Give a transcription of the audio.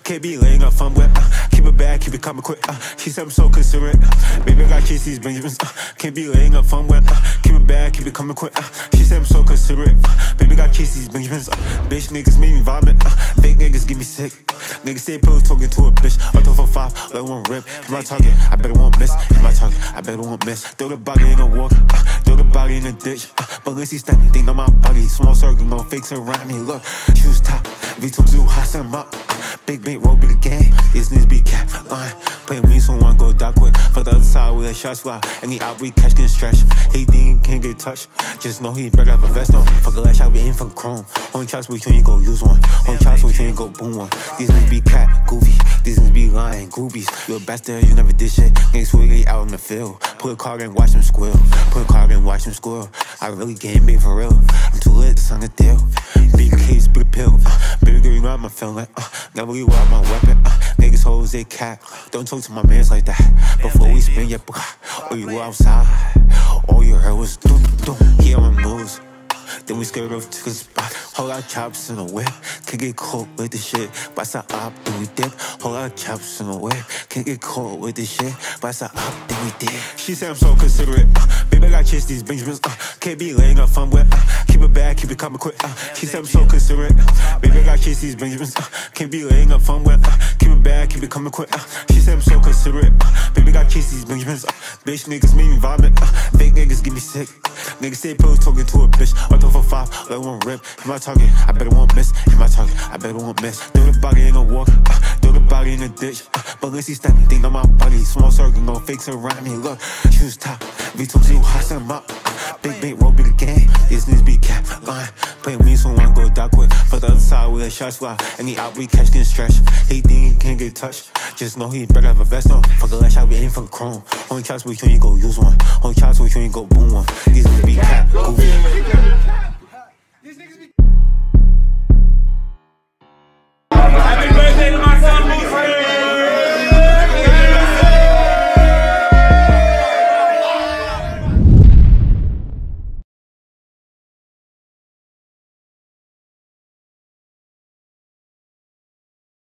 Can't be laying up fun with. Keep it bad, keep it coming quick. She said I'm so considerate. Baby, I got chase these Benjamins. Can't be laying up fun with. Keep it bad, keep it coming quick. She said I'm so considerate. Baby, got chase these Benjamins. Bitch niggas make me vomit. Fake niggas get me sick. Niggas say pills talking to a bitch. I throw for 5, let one rip. Hit my target, I better won't miss. Hit my target, I better won't miss. Throw the body in a walk. Throw the body in a ditch. But let's see standing, think on my body. Small circle, no fakes around me. Look, shoes top. V2 zoo, hot them up. Big roll, big gang. This Niggaz B Kap. Play me, so one go dark quick. For the other side with a shot fly. Any out we catch can stretch. He think he can't get touched. Just know he better have a vest on. Fuck a lash out, we aim for chrome. Only chops we can't go use one. Only chops we can't go boom one. These Niggaz B Kap, goofy. These Niggaz be lying, groupies. You a bastard, you never did shit. Niggas swing out in the field. Put a car and watch them squeal. Put a car and watch them squeal. I really game big for real. I'm too lit, it's on the deal. Big case, big pill. Baby girl, you know I'm a feeling. Never leave out my weapon. Niggas hoes, they cat. Don't talk to my mans like that. Before we spin your or you were outside. All you heard was doom, doom. He on my moves. Then we skirt off to the spot. Whole lot of chops in the whip. Can't get caught with this shit. Bust a up, then we dip. Whole lot of chops in the whip. Can't get caught with this shit. Bust a up, then we dip. She said I'm so considerate. Baby, I got chase these Benjamins. Can't be laying up fun with. Keep it bad, keep it coming quick. She said I'm so considerate. Baby, I got chase these Benjamins. Can't be laying up fun with. Keep it bad, keep it coming quick. She said I'm so considerate. Baby, got chase these Benjamins. Bitch niggas make me vomit. Fake niggas get me sick. Niggas say pills talking to a bitch. I throw for 5, let one rip. Hit my target, I better won't miss. Hit my target, I better won't miss. Throw the body in a walk. Throw the body in a ditch. But let's see standing, think on my body. Small circle, no fakes around me. Look, shoes top. V2 zoo, hot them up. Big roll, big gang. This Niggaz B Kap. Play me, so one go dark quick. For the other side with a shot fly. Any out we catch can stretch. He think he can't get touched. Just know he better have a vest on. Fuck a lash out, we aim for chrome. Only chops we can't go use one. Only chops we can't go boom one. These Niggaz B Kap, goofy.